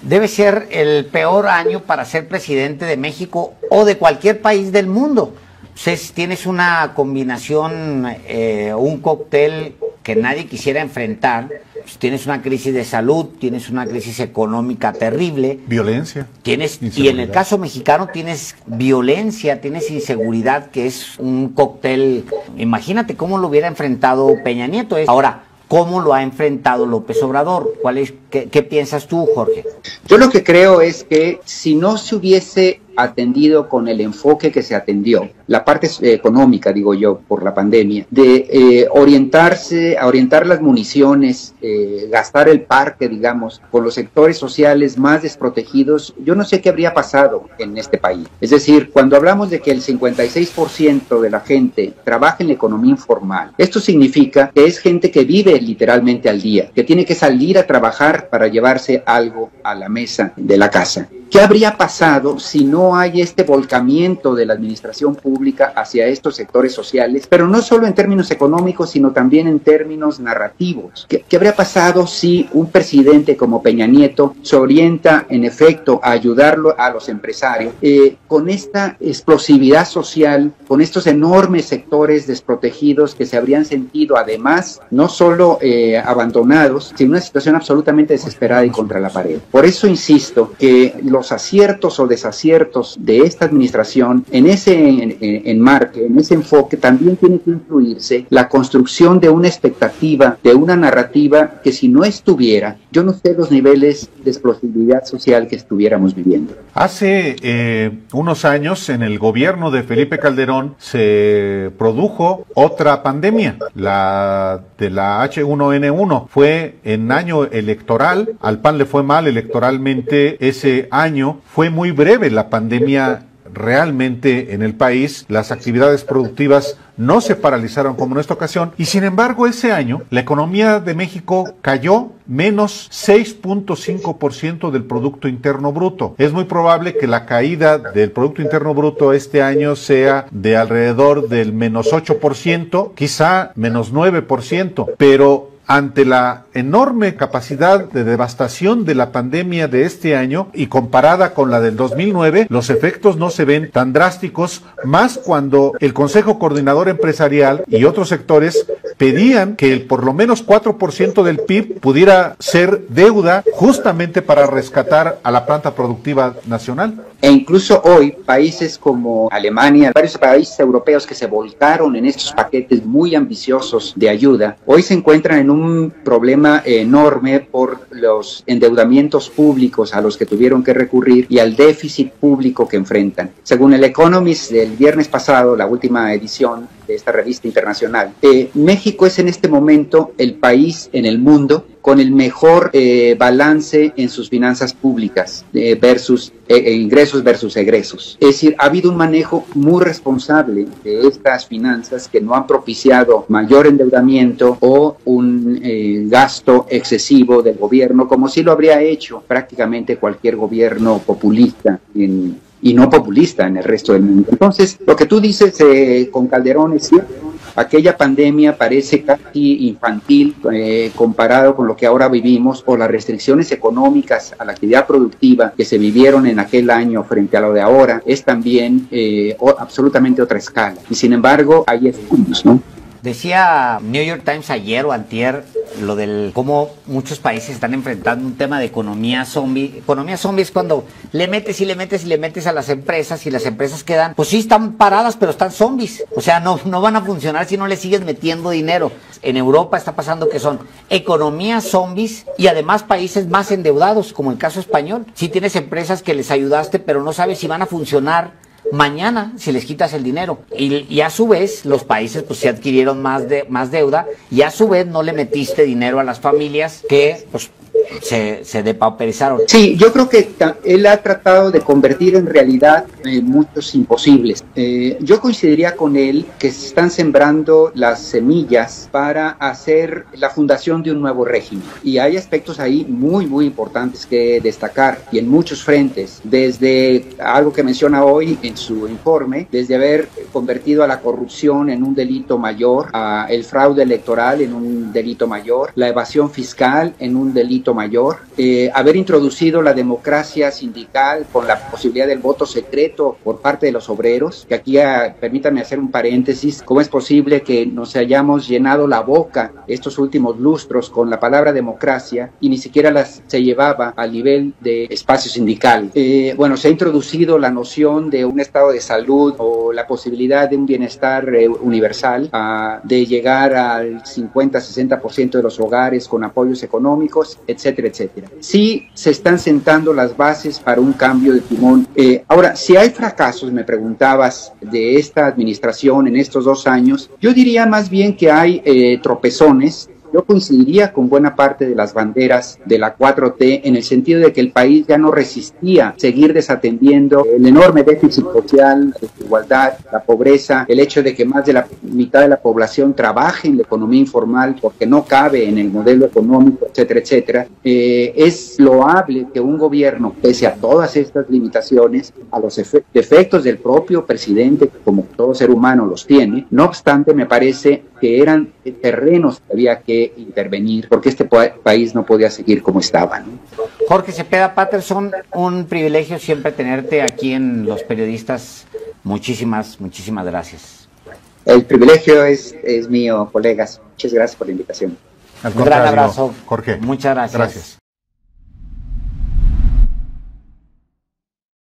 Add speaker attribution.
Speaker 1: debe ser el peor año para ser presidente de México o de cualquier país del mundo. Entonces, tienes una combinación, un cóctel que nadie quisiera enfrentar. Pues tienes una crisis de salud, tienes una crisis económica terrible.
Speaker 2: Violencia.
Speaker 1: Y en el caso mexicano tienes violencia, tienes inseguridad, que es un cóctel. Imagínate cómo lo hubiera enfrentado Peña Nieto. Ahora, ¿cómo lo ha enfrentado López Obrador? ¿Qué piensas tú, Jorge?
Speaker 3: Yo lo que creo es que si no se hubiese atendido con el enfoque que se atendió, la parte económica, digo yo, por la pandemia, de orientar las municiones, gastar el parque, digamos, con los sectores sociales más desprotegidos, yo no sé qué habría pasado en este país. Es decir, cuando hablamos de que el 56% de la gente trabaja en la economía informal, esto significa que es gente que vive literalmente al día, que tiene que salir a trabajar para llevarse algo a la mesa de la casa. ¿Qué habría pasado si no hay este volcamiento de la administración pública hacia estos sectores sociales, pero no solo en términos económicos, sino también en términos narrativos? ¿Qué habría pasado si un presidente como Peña Nieto se orienta, en efecto, a ayudarlo a los empresarios con esta explosividad social, con estos enormes sectores desprotegidos que se habrían sentido, además, no solo abandonados, sino una situación absolutamente desesperada y contra la pared? Por eso insisto que los aciertos o desaciertos de esta administración en ese enmarque, en ese enfoque, también tiene que incluirse la construcción de una expectativa, de una narrativa que si no estuviera, yo no sé los niveles de explosividad social que estuviéramos viviendo.
Speaker 2: Hace unos años, en el gobierno de Felipe Calderón, se produjo otra pandemia, la de la H1N1. Fue en año electoral, al PAN le fue mal electoralmente ese año, fue muy breve la pandemia realmente en el país, las actividades productivas no se paralizaron como en esta ocasión, y sin embargo ese año la economía de México cayó menos 6.5% del Producto Interno Bruto. Es muy probable que la caída del Producto Interno Bruto este año sea de alrededor del menos 8%, quizá menos 9%, pero ante la enorme capacidad de devastación de la pandemia de este año y comparada con la del 2009, los efectos no se ven tan drásticos, más cuando el Consejo Coordinador Empresarial y otros sectores pedían que por lo menos 4% del PIB pudiera ser deuda justamente para rescatar a la planta productiva nacional.
Speaker 3: E incluso hoy, países como Alemania, varios países europeos que se volcaron en estos paquetes muy ambiciosos de ayuda, hoy se encuentran en un problema enorme por los endeudamientos públicos a los que tuvieron que recurrir y al déficit público que enfrentan. Según el Economist del viernes pasado, la última edición de esta revista internacional, México es en este momento el país en el mundo con el mejor balance en sus finanzas públicas versus ingresos versus egresos. Es decir, ha habido un manejo muy responsable de estas finanzas que no han propiciado mayor endeudamiento o un gasto excesivo del gobierno, como sí lo habría hecho prácticamente cualquier gobierno populista y no populista en el resto del mundo. Entonces, lo que tú dices con Calderón es cierto. Aquella pandemia parece casi infantil comparado con lo que ahora vivimos, o las restricciones económicas a la actividad productiva que se vivieron en aquel año frente a lo de ahora es también absolutamente otra escala. Y sin embargo, hay estudios, ¿no?
Speaker 1: Decía New York Times ayer o antier lo del cómo muchos países están enfrentando un tema de economía zombie. Economía zombie es cuando le metes y le metes y le metes a las empresas y las empresas quedan, pues sí, están paradas, pero están zombies. O sea, no van a funcionar si no le sigues metiendo dinero. En Europa está pasando que son economías zombies y además países más endeudados, como el caso español. Sí tienes empresas que les ayudaste, pero no sabes si van a funcionar mañana si les quitas el dinero, y a su vez los países pues se adquirieron más deuda, y a su vez no le metiste dinero a las familias que pues se depauperizaron.
Speaker 3: Sí, yo creo que él ha tratado de convertir en realidad muchos imposibles. Yo coincidiría con él que se están sembrando las semillas para hacer la fundación de un nuevo régimen, y hay aspectos ahí muy importantes que destacar, y en muchos frentes, desde algo que menciona hoy en su informe, desde haber convertido a la corrupción en un delito mayor, a el fraude electoral en un delito mayor, la evasión fiscal en un delito mayor, mayor, haber introducido la democracia sindical con la posibilidad del voto secreto por parte de los obreros, que aquí, permítanme hacer un paréntesis, ¿cómo es posible que nos hayamos llenado la boca estos últimos lustros con la palabra democracia y ni siquiera se llevaba al nivel de espacio sindical? Bueno, se ha introducido la noción de un estado de salud o la posibilidad de un bienestar universal, de llegar al 50-60% de los hogares con apoyos económicos, etcétera, etcétera. Sí se están sentando las bases para un cambio de timón. Ahora, si hay fracasos, me preguntabas, de esta administración en estos 2 años, yo diría más bien que hay tropezones. Yo coincidiría con buena parte de las banderas de la 4T en el sentido de que el país ya no resistía seguir desatendiendo el enorme déficit social, la desigualdad, la pobreza, el hecho de que más de la mitad de la población trabaje en la economía informal porque no cabe en el modelo económico, etcétera, etcétera. Es loable que un gobierno, pese a todas estas limitaciones, a los defectos del propio presidente, como todo ser humano los tiene, no obstante, me parece que eran terrenos que había que intervenir, porque este país no podía seguir como estaba, ¿no?
Speaker 1: Jorge Cepeda Patterson, un privilegio siempre tenerte aquí en Los Periodistas. Muchísimas gracias.
Speaker 3: El privilegio es mío, colegas. Muchas gracias por la invitación.
Speaker 2: Al
Speaker 1: Un gran abrazo.
Speaker 2: Jorge.
Speaker 1: Muchas gracias.
Speaker 2: Gracias.